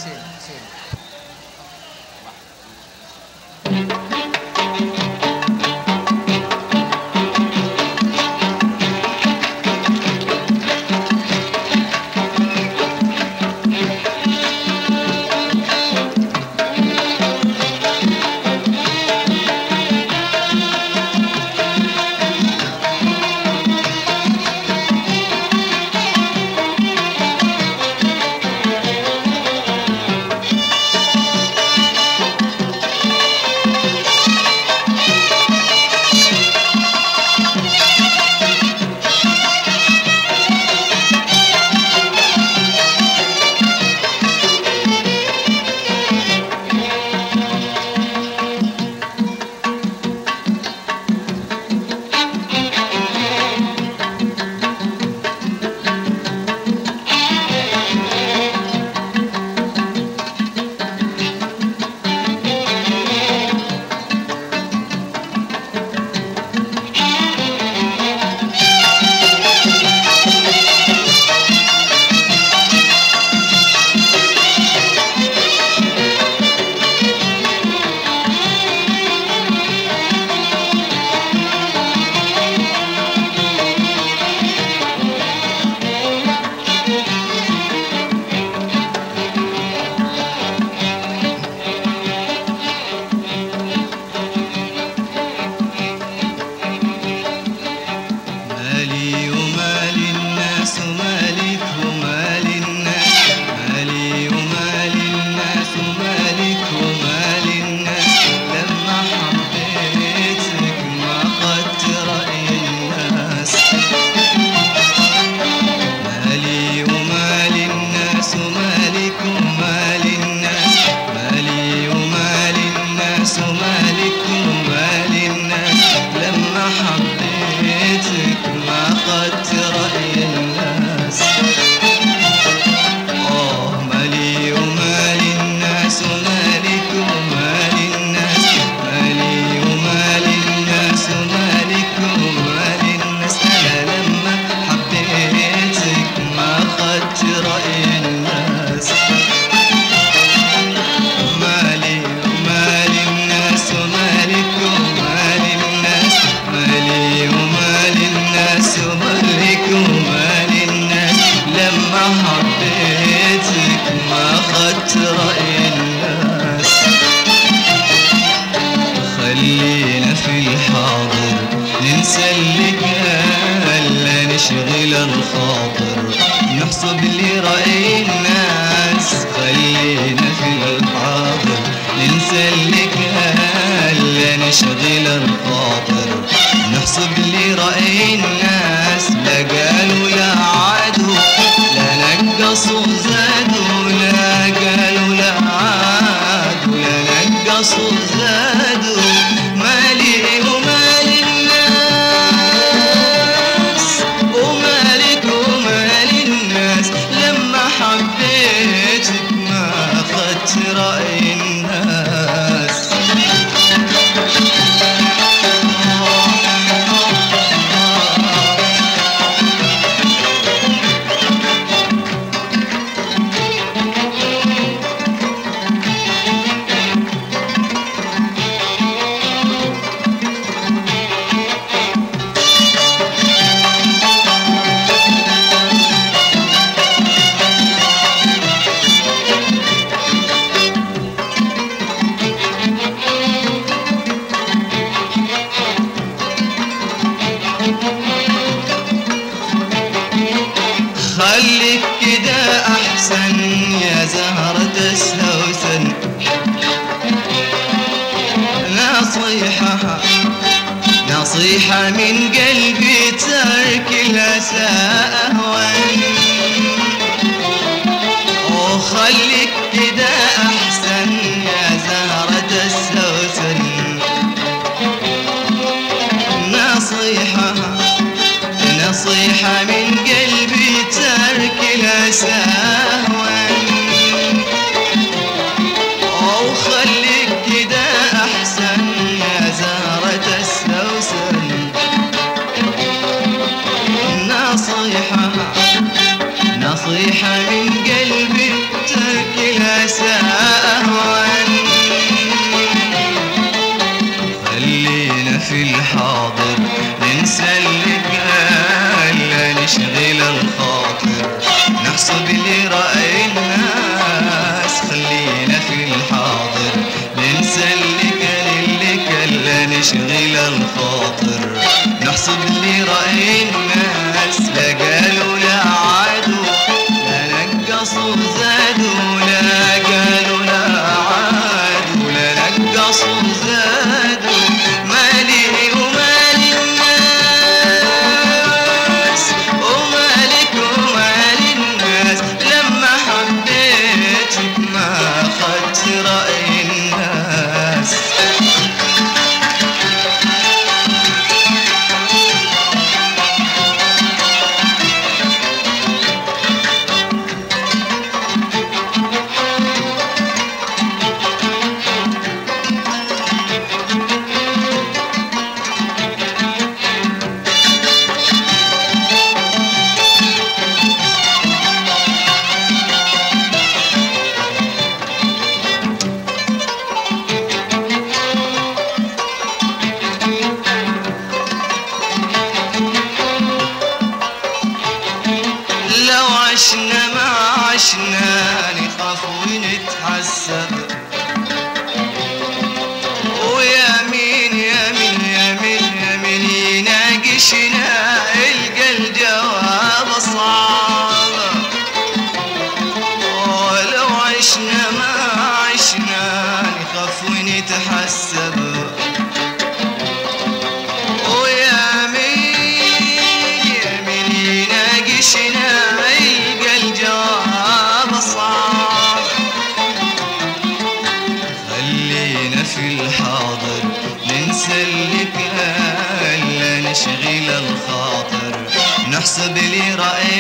حسين حسين. خلينا في الحاضر ننسى اللي كان، لا نشغل الخاطر نحسب اللي رأي الناس. خلينا في الحاضر ننسى اللي كان، لا نشغل الخاطر نحسب اللي رأي الناس. لا قالوا لا عادوا لا نقصوا زادوا، لا قالوا لا عادوا لا نقصوا زادوا. مالي ومال الناس ومالك ومال الناس، لما حبيتك ما أخذت رأي الناس. خليك كده أحسن يا زهرة السوسن، نصيحة من قلبي ترك الأسى أهون. وخليك كده أحسن يا زهرة السوسن، نصيحة من قلبي ترك الأسى أهون. وخليك كده أحسن يا زهرة السوسن، نصيحة من قلبي ترك الأسى أهون. خلينا في الحاضر ننسى اللي قال، لا نشغل الخاطر نحسب اللي رأي الناس. خلينا في الحاضر ننسى اللي كان لا نشغل الخاطر نحسب اللي رأي الناس. لا قالوا لا عادوا لا نقصوا زادوا، لا قالوا لا عادوا لا نقصوا زادوا. مالي ومال الناس ومالك ومال الناس، لما حبيتك ما أخدت رأي الناس. لو عشنا ما عشنا نخاف ونتحسب، ويا مين يا مين يا مين يا مين يناقشنا يلقى الجواب صعب. ولو عشنا ما عشنا نخاف ونتحسب، ويا مين يا مين يناقشنا يلقى الجواب صعب. خلينا في الحاضر ننسى اللي كان، لا نشغل الخاطر نحسب اللي رأي